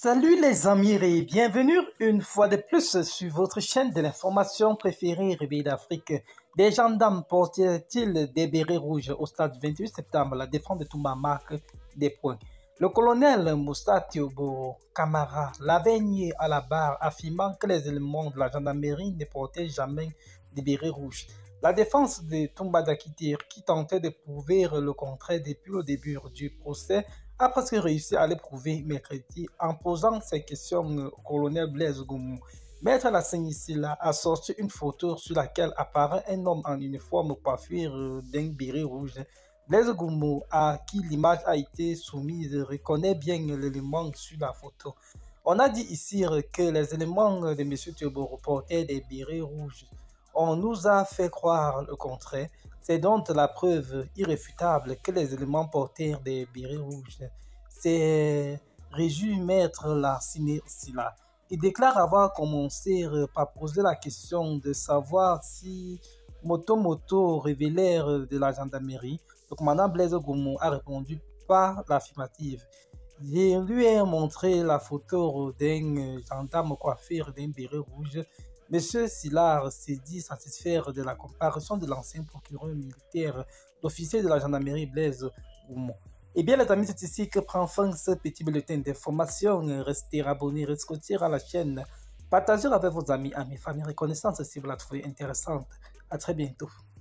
Salut les amis et bienvenue une fois de plus sur votre chaîne de l'information préférée Réveil d'Afrique. Des gendarmes portaient-ils des bérets rouges au stade 28 septembre? La défense de Toumba marque des points. Le colonel Moussa Tiobo Kamara l'avait nié à la barre, affirmant que les éléments de la gendarmerie ne portaient jamais des bérets rouges. La défense de Toumba Dakitir, qui tentait de prouver le contraire depuis le début du procès, a presque réussi à le prouver mercredi en posant ces questions au colonel Blaise Goumou. Maître Lasseni Silla a sorti une photo sur laquelle apparaît un homme en uniforme coiffé d'un béret rouge. Blaise Goumou, à qui l'image a été soumise, reconnaît bien l'élément sur la photo. On a dit ici que les éléments de M. Théobo portaient des bérets rouges. On nous a fait croire le contraire. C'est donc la preuve irréfutable que les éléments portèrent des bérets rouges. C'est réjoui maître Silla. Il déclare avoir commencé par poser la question de savoir si Moto révélait de la gendarmerie. Le commandant Blaise Goumou a répondu par l'affirmative. Je lui ai montré la photo d'un gendarme coiffé d'un béret rouge. Monsieur Silla s'est dit satisfaire de la comparution de l'ancien procureur militaire, l'officier de la gendarmerie Blaise Goumou. Eh bien les amis, c'est ici que prend fin ce petit bulletin d'information. Restez abonnés, restez à la chaîne. Partagez avec vos amis, familles, reconnaissance si vous la trouvez intéressante. À très bientôt.